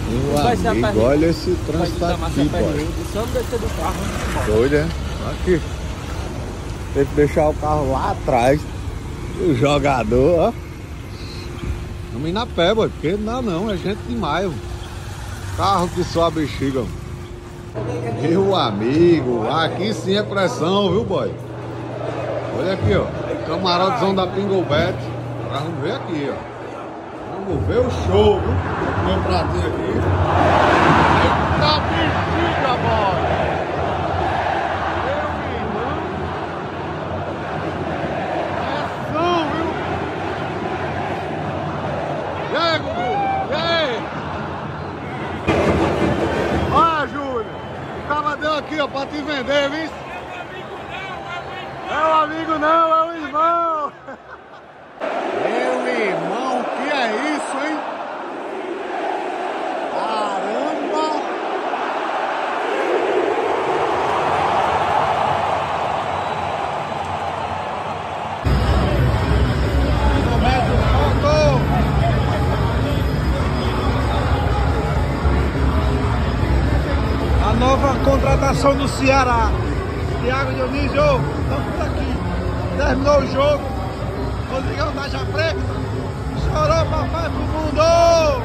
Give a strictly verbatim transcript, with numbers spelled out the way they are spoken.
Meu amigo, olha esse trânsito aqui, boy. Só descer do carro. Doido, é? Aqui. Tem que deixar o carro lá atrás. E o jogador, ó. Vamos ir na pé, boy, porque não, não, é gente demais. Carro que só a bexiga. Meu amigo, aqui sim é pressão, viu, boy? Olha aqui, ó. Camarotezão da Pingobet. Vamos ver aqui, ó. Vamos ver o show, viu? Meu pratinho aqui. Eita bexiga, boy! Meu irmão. Pressão, viu? E aí, Gugu? E aí? Olha, Júlio. O cara deu aqui, ó, pra te vender, viu? Meu amigo não, é o irmão! Meu irmão, o que é isso, hein? Caramba! A nova contratação do Ceará. Thiago Dionísio, estamos por aqui. Terminou o jogo. Rodrigão da Japreca. Chorou papai pro mundo.